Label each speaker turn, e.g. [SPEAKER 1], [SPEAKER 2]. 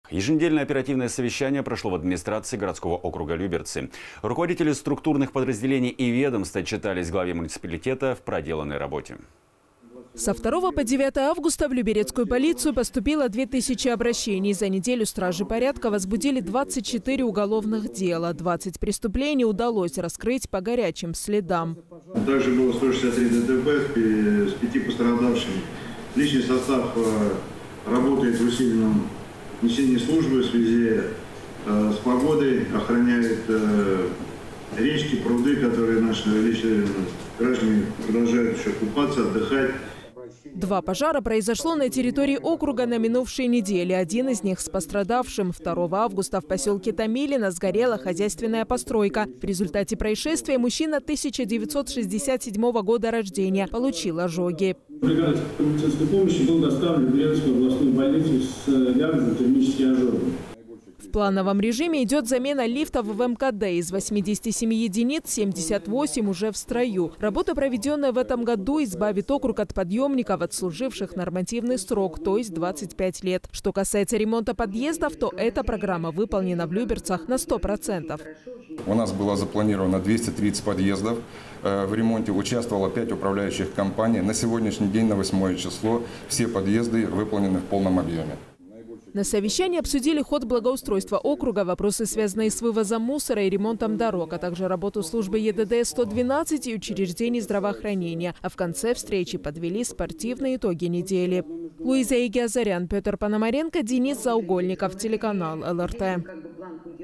[SPEAKER 1] Еженедельное оперативное совещание прошло в администрации городского округа Люберцы. Руководители структурных подразделений и ведомств отчитались главе муниципалитета в проделанной работе.
[SPEAKER 2] Со 2 по 9 августа в Люберецкую полицию поступило 2000 обращений. За неделю стражи порядка возбудили 24 уголовных дела. 20 преступлений удалось раскрыть по горячим следам.
[SPEAKER 3] Также было 163 ДТП с 5 пострадавшими. Личный состав работает в усиленном несении службы в связи с погодой, охраняет речки, пруды, которые наши граждане продолжают еще купаться, отдыхать.
[SPEAKER 2] 2 пожара произошло на территории округа на минувшей неделе. Один из них с пострадавшим. 2 августа в поселке Томилино сгорела хозяйственная постройка. В результате происшествия мужчина 1967 года рождения получил ожоги.
[SPEAKER 4] Бригада медицинской помощи был доставлен в Люберецкую областную больницу с диагнозом термические ожоги.
[SPEAKER 2] В плановом режиме идет замена лифтов в МКД. Из 87 единиц 78 уже в строю. Работа, проведенная в этом году, избавит округ от подъемников, отслуживших нормативный срок, то есть 25 лет. Что касается ремонта подъездов, то эта программа выполнена в Люберцах на 100%.
[SPEAKER 5] У нас было запланировано 230 подъездов. В ремонте участвовало 5 управляющих компаний. На сегодняшний день, на 8 число, все подъезды выполнены в полном объеме.
[SPEAKER 2] На совещании обсудили ход благоустройства округа, вопросы, связанные с вывозом мусора и ремонтом дорог, а также работу службы ЕДД-112 и учреждений здравоохранения. А в конце встречи подвели спортивные итоги недели. Луиза Игиазарян, Петр Пономаренко, Денис Заугольников, телеканал ЛРТ.